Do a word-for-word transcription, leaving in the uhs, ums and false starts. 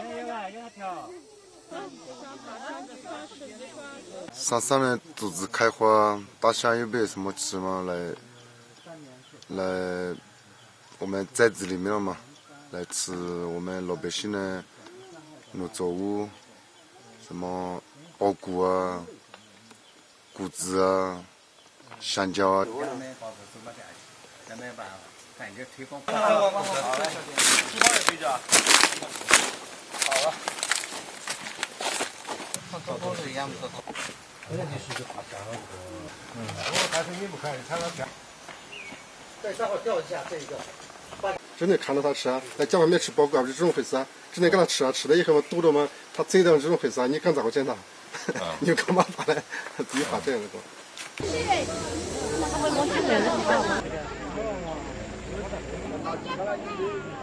山上面组织开花，大象又没有什么吃嘛，来来我们寨子里面了嘛，来吃我们老百姓的农作物，什么苞谷啊、谷子啊、香蕉啊。 感觉推广。好了，好了，几号也对着。好了。走走是一样的走走。这就是个爬山了。嗯。我开始你不看，看到这。在上面掉一下这一个。 真的看到它吃啊，在家外面吃苞谷啊，不是这种回事啊，真的给它吃啊，吃了以后嘛，堵着嘛，它嘴到这种回事啊，你敢咋个捡它？你有干嘛法嘞？自己发这样的个。谢谢。